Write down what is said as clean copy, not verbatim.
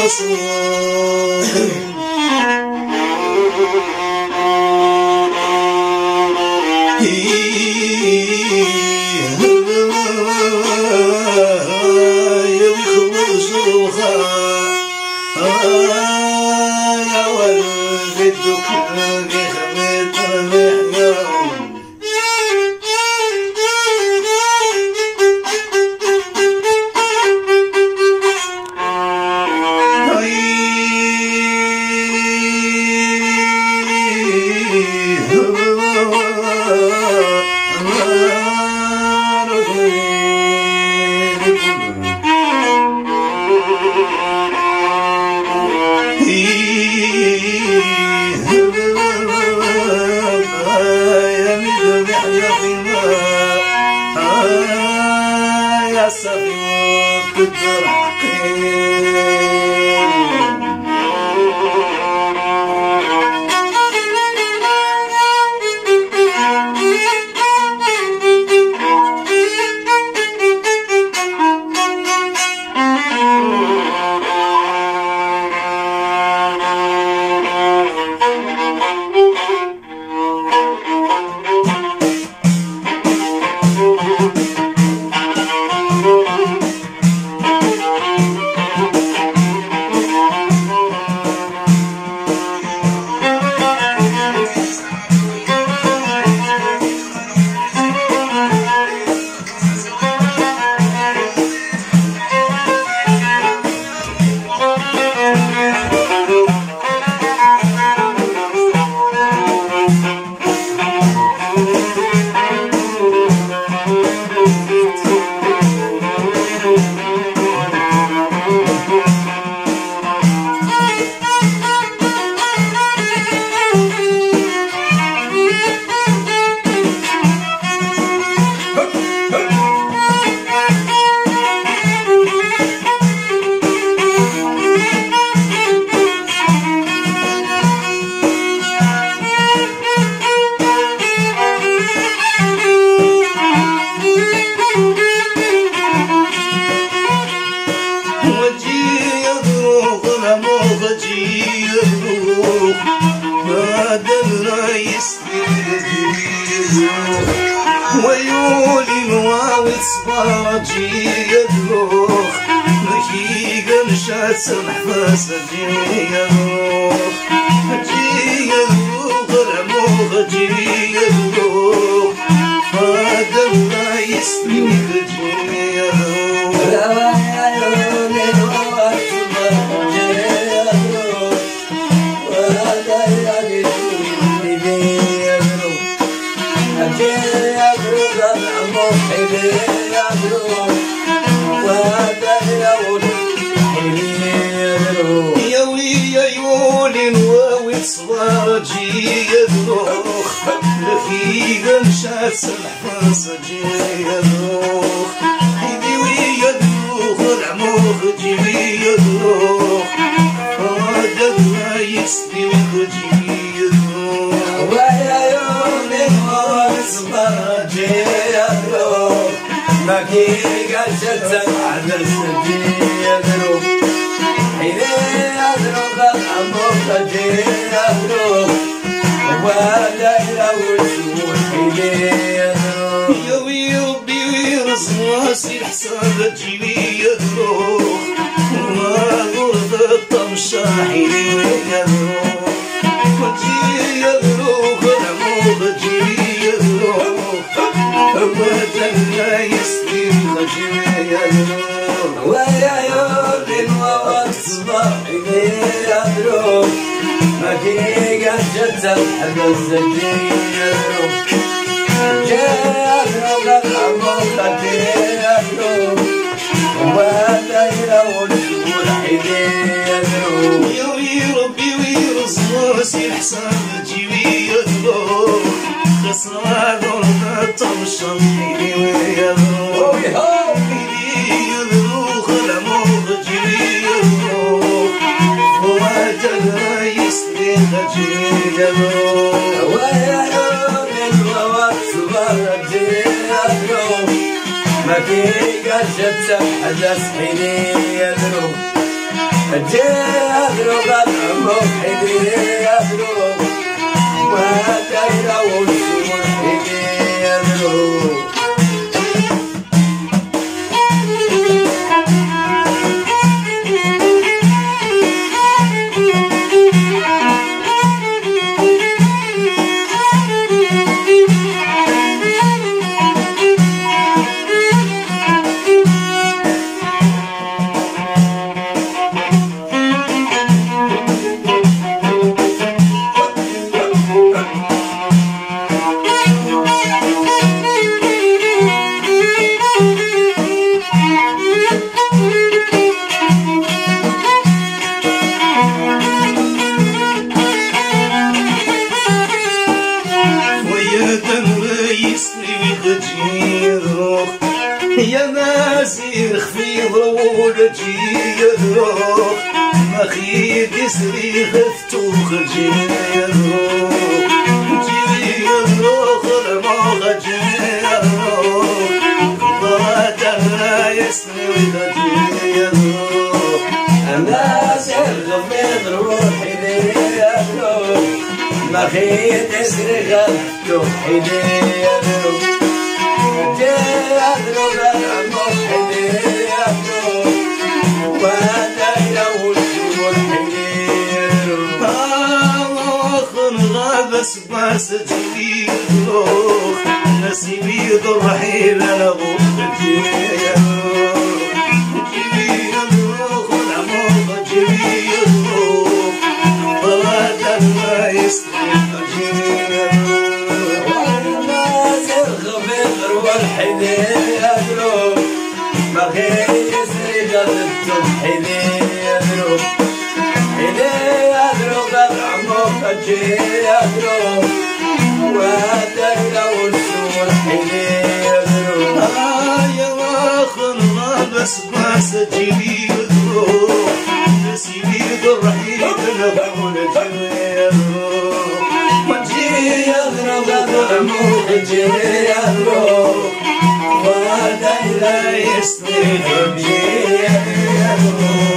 ويولي مواوت صباجي يدلوخ مكيقا مشات سمح فاسجي يدلوخ جي يدلوخ العموخ جي يدلوخ فادم لا يسلم جي يدلوخ صواجي يدروخ لفيقا مشات سمح فاسجي يدروخ حيدي ويدروخ العموخ جي يدروخ فادم ما يسلم جي يدروخ ويا يوم الصبر جي يدروخ مكيقا شت سمح فاسجي يدروخ حيدي يدروخ العموخ جي يدروخ يا ربي ويرزقني الحساب تجيلي يدروخ وما غرد الطمشاحي يدروخ وتجي يدروخ العموض تجي يدروخ وجنة يسلم خجي يدروخ ويا يوم الوقت صباحي يدروخ مكيقا جت الحبس جي يدروخ جي يدروخ العموخ جي يدروخ والليل والشهور حيدي يدروخ يا ربي ويرزقني الحساب تجيلي يدروخ خسران غرد الطمشاحي يدروخ يدروخ العموض تجي يدروخ وجنة يسلم خجي يدروخ ويا يوم الوقت صبر جي يدروخ مكيقا شت الحدث حيني يدروخ جادرو غدعمو حيدي يادرو ودايرة والسور حيدي يادرو يا نازي خفي ضرول جيروخ ما خيد يسري خفتو خجيروخ جيروخ الموغ جيروخ ضراتها يسري خجيروخ نازي خفي ضرول حيديروخ ما خيد يسري خفتو حيديروخ جادرو غدعمو حيدي يادرو ودايرة والسور حيديرو آخر غابس باس جيروخ نسيبي ضرحيل لغوخ جيروخ جيروخ العموخ جيروخ ضلات ما يسرق جيروخ والحيدي يادرو ما غير يسري قلبتم حيدي يادرو حيدي يادرو غدعمو خجي يادرو ودايرة والسور حيدي يادرو يا واخر بس باس جيروخ نسيبي ضرحيل لغول جيروخ يادرو غدعمو خجي يادرو ودايرة يسري خجي يادرو